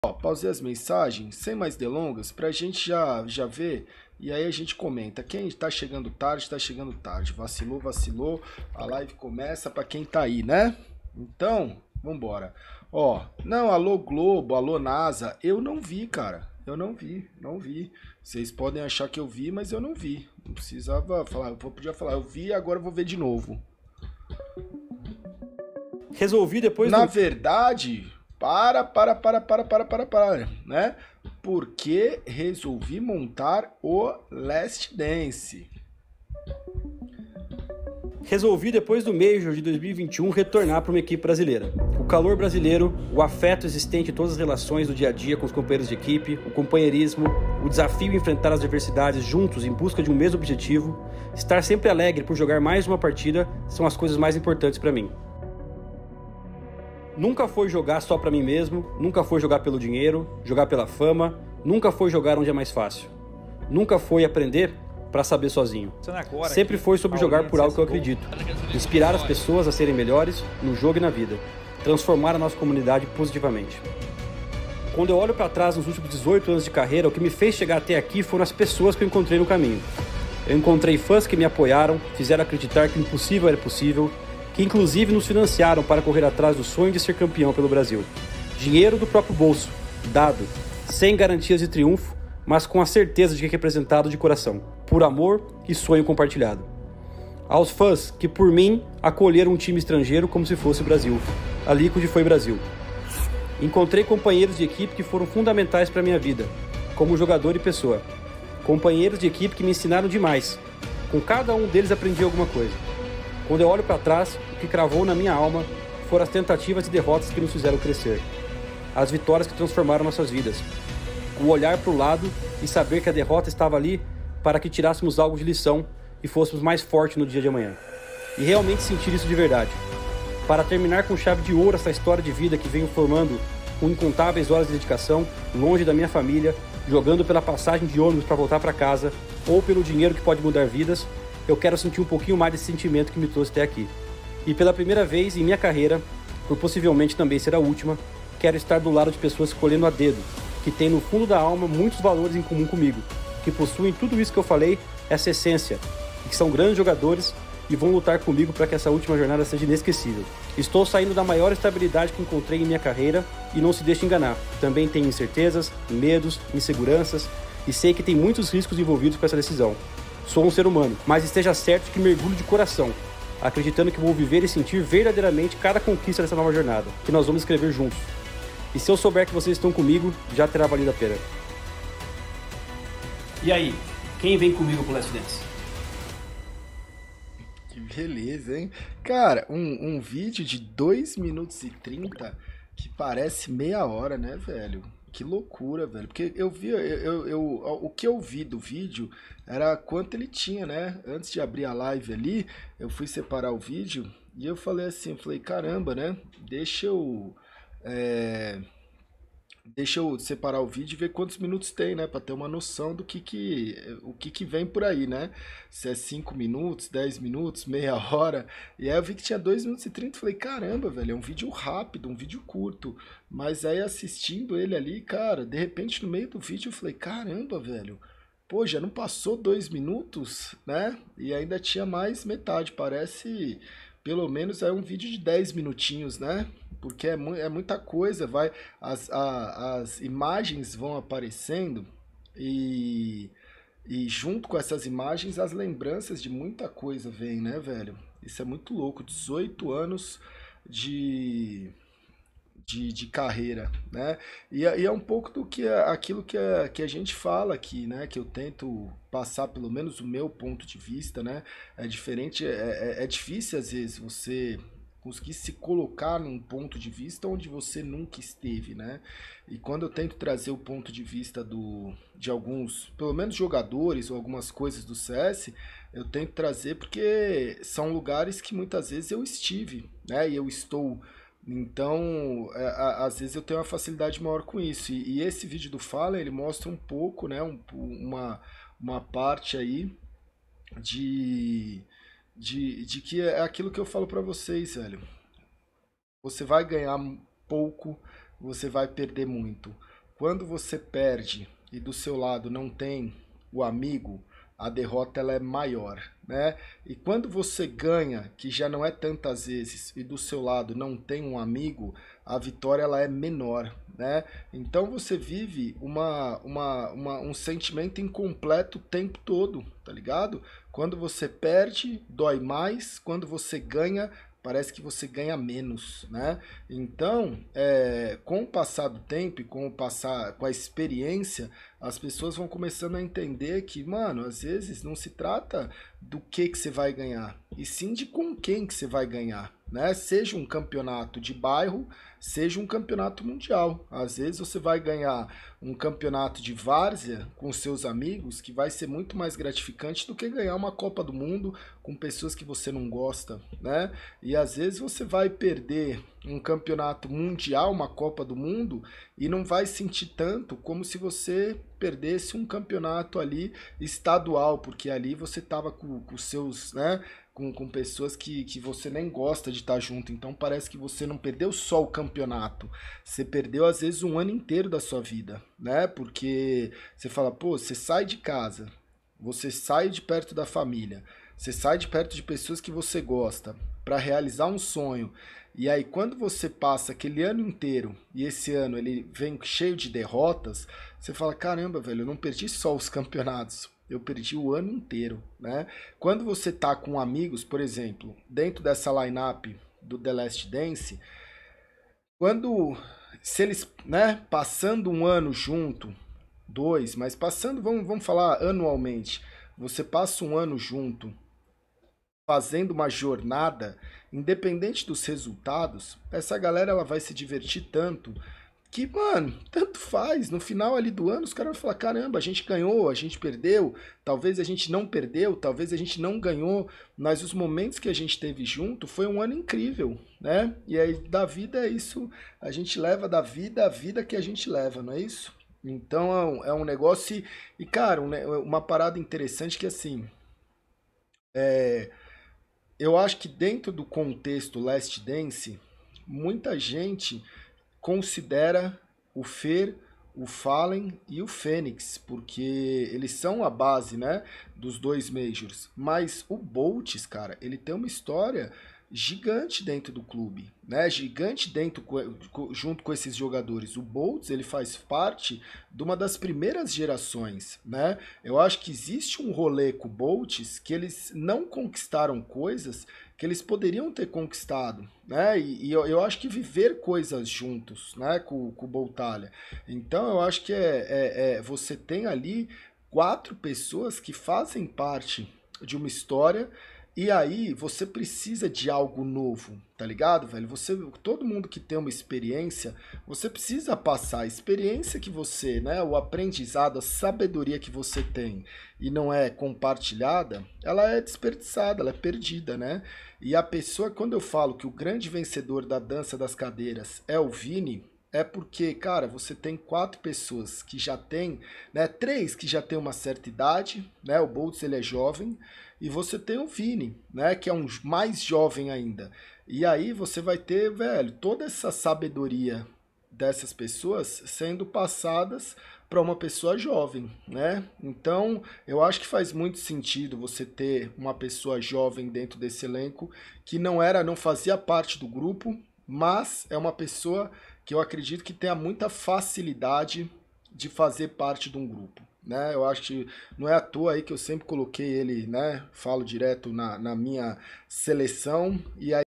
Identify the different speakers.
Speaker 1: Ó, pausei as mensagens, sem mais delongas, pra gente já ver, e aí a gente comenta. Quem tá chegando tarde, tá chegando tarde. Vacilou, vacilou, a live começa pra quem tá aí, né? Então, vambora. Ó, não, alô Globo, alô NASA, eu não vi, cara. Eu não vi, não vi. Vocês podem achar que eu vi, mas eu não vi. Não precisava falar, eu podia falar, eu vi, agora eu vou ver de novo.
Speaker 2: Resolvi depois
Speaker 1: Na
Speaker 2: do...
Speaker 1: verdade, né? Porque resolvi montar o Last Dance.
Speaker 2: Resolvi, depois do Major de 2021, retornar para uma equipe brasileira. O calor brasileiro, o afeto existente em todas as relações do dia a dia com os companheiros de equipe, o companheirismo, o desafio de enfrentar as adversidades juntos em busca de um mesmo objetivo, estar sempre alegre por jogar mais uma partida são as coisas mais importantes para mim. Nunca foi jogar só para mim mesmo, nunca foi jogar pelo dinheiro, jogar pela fama, nunca foi jogar onde é mais fácil. Nunca foi aprender para saber sozinho. Sempre foi sobre jogar por algo que eu acredito. Inspirar as pessoas a serem melhores no jogo e na vida. Transformar a nossa comunidade positivamente. Quando eu olho para trás nos últimos 18 anos de carreira, o que me fez chegar até aqui foram as pessoas que eu encontrei no caminho. Eu encontrei fãs que me apoiaram, fizeram acreditar que o impossível era possível, que inclusive nos financiaram para correr atrás do sonho de ser campeão pelo Brasil. Dinheiro do próprio bolso, dado, sem garantias de triunfo, mas com a certeza de que é representado de coração, por amor e sonho compartilhado. Aos fãs que, por mim, acolheram um time estrangeiro como se fosse Brasil. A Liquid foi Brasil. Encontrei companheiros de equipe que foram fundamentais para a minha vida, como jogador e pessoa. Companheiros de equipe que me ensinaram demais. Com cada um deles aprendi alguma coisa. Quando eu olho para trás, o que cravou na minha alma foram as tentativas e derrotas que nos fizeram crescer. As vitórias que transformaram nossas vidas. O olhar para o lado e saber que a derrota estava ali para que tirássemos algo de lição e fôssemos mais fortes no dia de amanhã. E realmente sentir isso de verdade. Para terminar com chave de ouro essa história de vida que venho formando com incontáveis horas de dedicação, longe da minha família, jogando pela passagem de ônibus para voltar para casa, ou pelo dinheiro que pode mudar vidas, eu quero sentir um pouquinho mais desse sentimento que me trouxe até aqui. E pela primeira vez em minha carreira, por possivelmente também ser a última, quero estar do lado de pessoas escolhendo a dedo, que têm no fundo da alma muitos valores em comum comigo, que possuem tudo isso que eu falei, essa essência, e que são grandes jogadores e vão lutar comigo para que essa última jornada seja inesquecível. Estou saindo da maior estabilidade que encontrei em minha carreira e não se deixe enganar. Também tenho incertezas, medos, inseguranças e sei que tem muitos riscos envolvidos com essa decisão. Sou um ser humano, mas esteja certo de que mergulho de coração, acreditando que vou viver e sentir verdadeiramente cada conquista dessa nova jornada, que nós vamos escrever juntos. E se eu souber que vocês estão comigo, já terá valido a pena. E aí, quem vem comigo pro Last Dance?
Speaker 1: Que beleza, hein? Cara, um vídeo de 2 minutos e 30 que parece meia hora, né, velho? Que loucura, velho. Porque eu vi, o que eu vi do vídeo era quanto ele tinha, né? Antes de abrir a live ali, eu fui separar o vídeo e eu falei assim, eu falei, caramba, né? É, Deixa eu separar o vídeo e ver quantos minutos tem, né? Pra ter uma noção do o que vem por aí, né? Se é 5 minutos, 10 minutos, meia hora. E aí eu vi que tinha 2 minutos e 30. Falei, caramba, velho, é um vídeo rápido, um vídeo curto. Mas aí assistindo ele ali, cara, de repente no meio do vídeo eu falei, caramba, velho. Pô, já não passou 2 minutos, né? E ainda tinha mais metade. Parece, pelo menos, é um vídeo de 10 minutinhos, né? Porque é muita coisa, vai, as imagens vão aparecendo e, e junto com essas imagens as lembranças de muita coisa vêm, né, velho? Isso é muito louco, 18 anos de, de carreira, né? E é um pouco do que aquilo que a gente fala aqui, né? Que eu tento passar pelo menos o meu ponto de vista, né? É diferente, é difícil às vezes você conseguir se colocar num ponto de vista onde você nunca esteve, né? E quando eu tento trazer o ponto de vista de alguns, pelo menos jogadores ou algumas coisas do CS, eu tento trazer porque são lugares que muitas vezes eu estive, né? E eu estou. Então, às vezes eu tenho uma facilidade maior com isso. E esse vídeo do Fallen, ele mostra um pouco, né? Uma parte aí de de que é aquilo que eu falo pra vocês, velho. Você vai ganhar pouco, você vai perder muito. quando você perde e do seu lado não tem o amigo, a derrota ela é maior, né? E quando você ganha, que já não é tantas vezes, e do seu lado não tem um amigo, a vitória ela é menor, né? Então você vive um sentimento incompleto o tempo todo, tá ligado? Quando você perde, dói mais, quando você ganha, parece que você ganha menos, né? Então, com o passar do tempo e com a experiência, as pessoas vão começando a entender que, mano, às vezes não se trata do que você vai ganhar, e sim de com quem que você vai ganhar, né? Seja um campeonato de bairro, seja um campeonato mundial. Às vezes você vai ganhar um campeonato de várzea com seus amigos, que vai ser muito mais gratificante do que ganhar uma Copa do Mundo com pessoas que você não gosta, né? E às vezes você vai perder um campeonato mundial, uma Copa do Mundo, e não vai sentir tanto como se você perdesse um campeonato ali estadual, porque ali você estava com os seus, né, com pessoas que você nem gosta de estar junto. Então parece que você não perdeu só o campeonato, você perdeu às vezes um ano inteiro da sua vida, né? Porque você fala, pô, você sai de casa, você sai de perto da família, você sai de perto de pessoas que você gosta para realizar um sonho. E aí quando você passa aquele ano inteiro e esse ano ele vem cheio de derrotas, você fala, caramba, velho, eu não perdi só os campeonatos, eu perdi o ano inteiro, né? Quando você tá com amigos, por exemplo, dentro dessa lineup do The Last Dance, se eles, né, passando um ano junto, dois, mas passando, vamos falar anualmente, você passa um ano junto, fazendo uma jornada, independente dos resultados, essa galera ela vai se divertir tanto que, mano, tanto faz. No final ali do ano, os caras vão falar, caramba, a gente ganhou, a gente perdeu, talvez a gente não perdeu, talvez a gente não ganhou, mas os momentos que a gente teve junto foi um ano incrível, né? E aí da vida é isso, a gente leva da vida a vida que a gente leva, não é isso? Então é um negócio e cara, uma parada interessante que assim, eu acho que dentro do contexto Last Dance, muita gente considera o Fer, o Fallen e o Fênix, porque eles são a base, né, dos dois Majors. Mas o Boltz, cara, ele tem uma história gigante dentro do clube, né? Gigante dentro junto com esses jogadores. O Boltz, ele faz parte de uma das primeiras gerações, né? Eu acho que existe um rolê com o Boltz que eles não conquistaram coisas que eles poderiam ter conquistado, né? E eu acho que viver coisas juntos, né, com o Boltalha. Então eu acho que você tem ali 4 pessoas que fazem parte de uma história e aí você precisa de algo novo, tá ligado, velho? Todo mundo que tem uma experiência, você precisa passar a experiência que você, né, o aprendizado, a sabedoria que você tem e não é compartilhada, ela é desperdiçada, ela é perdida, né? E a pessoa, quando eu falo que o grande vencedor da dança das cadeiras é o Vini, é porque, cara, você tem 4 pessoas que já tem, né, 3 que já tem uma certa idade, né, o Boltz ele é jovem, e você tem o Vini, né, que é um mais jovem ainda. E aí você vai ter, velho, toda essa sabedoria dessas pessoas sendo passadas para uma pessoa jovem, né? Então, eu acho que faz muito sentido você ter uma pessoa jovem dentro desse elenco que não fazia parte do grupo, mas é uma pessoa que eu acredito que tenha muita facilidade de fazer parte de um grupo, né? Eu acho que não é à toa aí que eu sempre coloquei ele, né? Falo direto na minha seleção, e aí